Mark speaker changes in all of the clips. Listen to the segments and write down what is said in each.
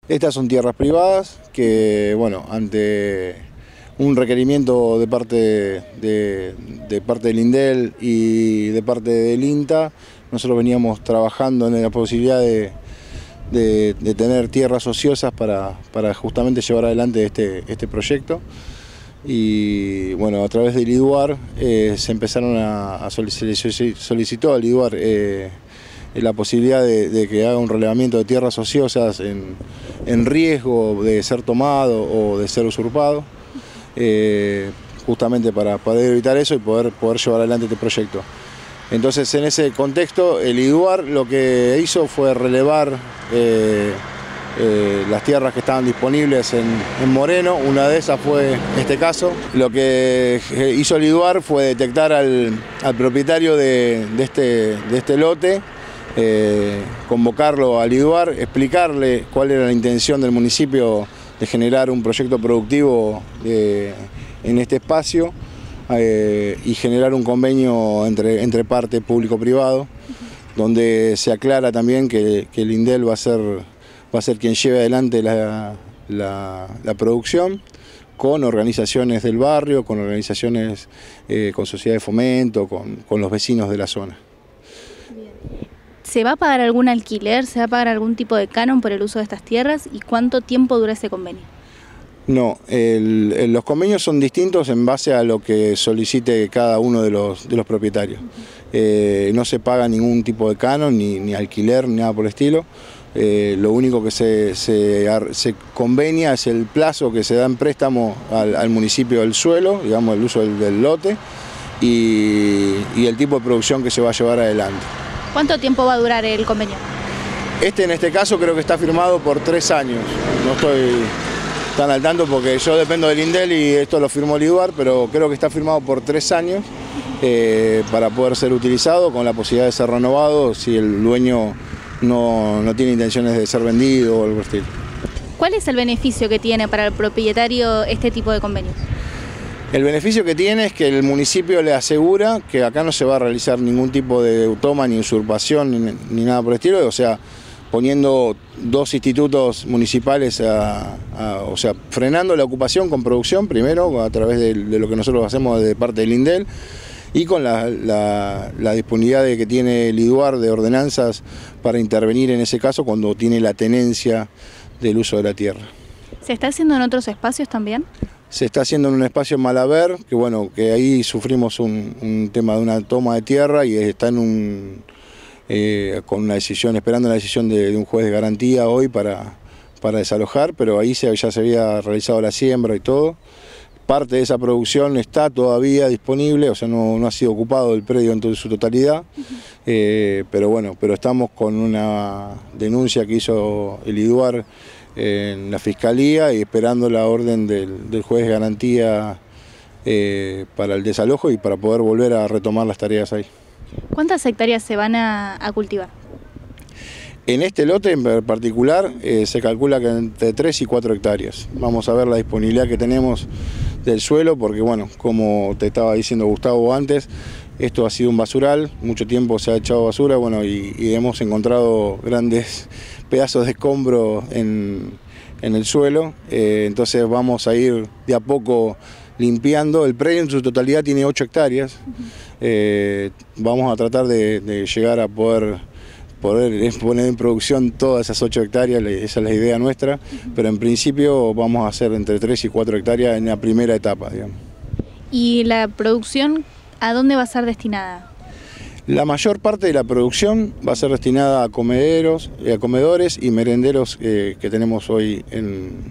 Speaker 1: Estas son tierras privadas que, bueno, ante un requerimiento de parte del INDEL y de parte del INTA, nosotros veníamos trabajando en la posibilidad de tener tierras ociosas para justamente llevar adelante este proyecto. Y bueno, a través del IDUAR se empezaron solicitó al IDUAR la posibilidad de que haga un relevamiento de tierras ociosas en riesgo de ser tomado o de ser usurpado, justamente para poder evitar eso y poder llevar adelante este proyecto. Entonces, en ese contexto, el IDUAR lo que hizo fue relevar las tierras que estaban disponibles en Moreno. Una de esas fue este caso. Lo que hizo el IDUAR fue detectar al propietario de este lote, convocarlo al IDUAR, explicarle cuál era la intención del municipio de generar un proyecto productivo en este espacio y generar un convenio entre parte público-privado, donde se aclara también que el INDEL va a ser quien lleve adelante la producción, con organizaciones del barrio, con organizaciones, con sociedades de fomento, con los vecinos de la zona.
Speaker 2: ¿Se va a pagar algún alquiler, se va a pagar algún tipo de canon por el uso de estas tierras y cuánto tiempo dura ese convenio?
Speaker 1: No, los convenios son distintos en base a lo que solicite cada uno de los propietarios. No se paga ningún tipo de canon, ni alquiler, ni nada por el estilo. Lo único que se convenia es el plazo que se da en préstamo al municipio del suelo, digamos el uso del lote, y el tipo de producción que se va a llevar adelante.
Speaker 2: ¿Cuánto tiempo va a durar el convenio?
Speaker 1: En este caso creo que está firmado por 3 años. No estoy tan al tanto porque yo dependo del INDEL y esto lo firmó el IDUAR, pero creo que está firmado por 3 años para poder ser utilizado, con la posibilidad de ser renovado si el dueño no tiene intenciones de ser vendido o algo así.
Speaker 2: ¿Cuál es el beneficio que tiene para el propietario este tipo de convenios?
Speaker 1: El beneficio que tiene es que el municipio le asegura que acá no se va a realizar ningún tipo de toma ni usurpación ni nada por el estilo, o sea, poniendo 2 institutos municipales, o sea, frenando la ocupación con producción primero a través de lo que nosotros hacemos de parte del INDEL, y con la disponibilidad que tiene el IDUAR de ordenanzas para intervenir en ese caso cuando tiene la tenencia del uso de la tierra.
Speaker 2: ¿Se está haciendo en otros espacios también?
Speaker 1: Se está haciendo en un espacio en Malaber, que bueno, que ahí sufrimos un tema de una toma de tierra y está con una decisión, esperando la decisión de un juez de garantía hoy para desalojar, pero ahí ya se había realizado la siembra y todo. Parte de esa producción está todavía disponible, o sea, no ha sido ocupado el predio en su totalidad, pero bueno, estamos con una denuncia que hizo el IDUAR en la Fiscalía y esperando la orden del juez de garantía para el desalojo y para poder volver a retomar las tareas ahí.
Speaker 2: ¿Cuántas hectáreas se van a cultivar?
Speaker 1: En este lote en particular se calcula que entre 3 y 4 hectáreas. Vamos a ver la disponibilidad que tenemos del suelo, porque bueno, como te estaba diciendo Gustavo antes, esto ha sido un basural, mucho tiempo se ha echado basura, bueno, y hemos encontrado grandes pedazos de escombro en el suelo, entonces vamos a ir de a poco limpiando. El predio en su totalidad tiene 8 hectáreas, vamos a tratar de llegar a poder poner en producción todas esas 8 hectáreas, esa es la idea nuestra, pero en principio vamos a hacer entre 3 y 4 hectáreas en la primera etapa, digamos.
Speaker 2: ¿Y la producción a dónde va a ser destinada?
Speaker 1: La mayor parte de la producción va a ser destinada a comedores y merenderos que tenemos hoy en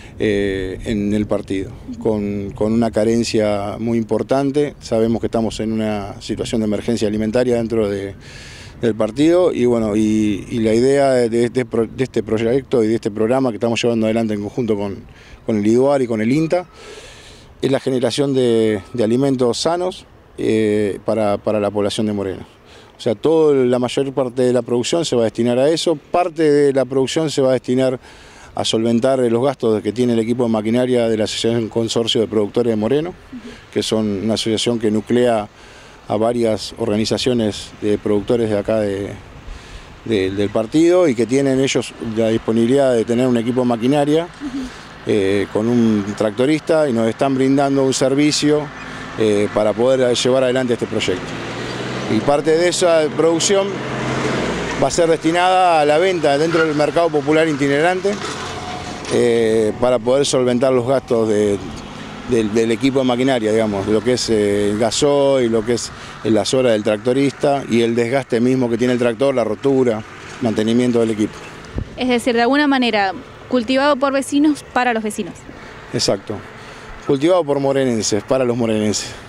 Speaker 1: el partido, con una carencia muy importante. Sabemos que estamos en una situación de emergencia alimentaria dentro del partido y bueno, y la idea de este proyecto y de este programa que estamos llevando adelante en conjunto con el IDUAR y con el INTA es la generación de alimentos sanos para la población de Moreno. O sea, la mayor parte de la producción se va a destinar a eso, parte de la producción se va a destinar a solventar los gastos que tiene el equipo de maquinaria de la Asociación Consorcio de Productores de Moreno, que son una asociación que nuclea a varias organizaciones de productores de acá del partido y que tienen ellos la disponibilidad de tener un equipo de maquinaria con un tractorista y nos están brindando un servicio para poder llevar adelante este proyecto. Y parte de esa producción va a ser destinada a la venta dentro del mercado popular itinerante para poder solventar los gastos del equipo de maquinaria, digamos, lo que es el gasoil, lo que es las horas del tractorista y el desgaste mismo que tiene el tractor, la rotura, mantenimiento del equipo.
Speaker 2: Es decir, de alguna manera, cultivado por vecinos para los vecinos.
Speaker 1: Exacto. Cultivado por morenenses, para los morenenses.